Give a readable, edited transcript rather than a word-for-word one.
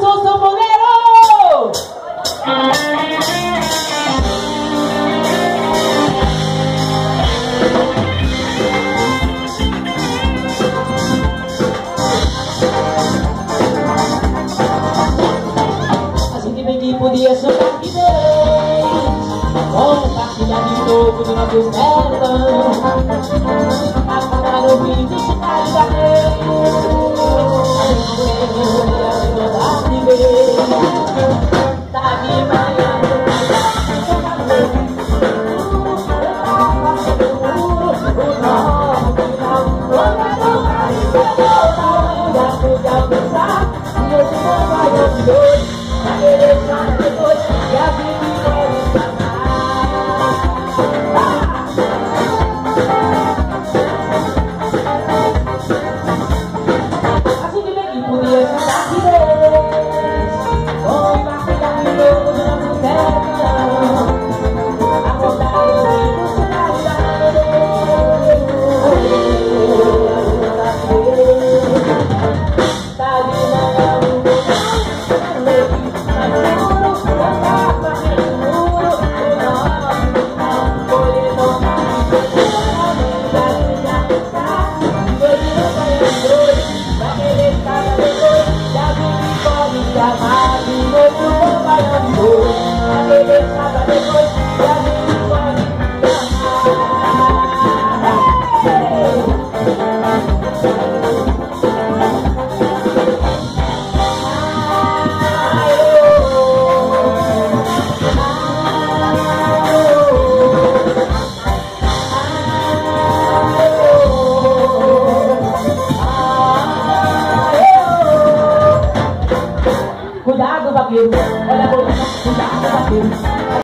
sou sanfoneiro! Assim que bem que podia sonhar de vez, compartilhar de novo do nosso sertão, acordar ouvindo o cenário da tá de manhã, cuidado, vaqueiro, olha a boca, cuidado, vaqueiro.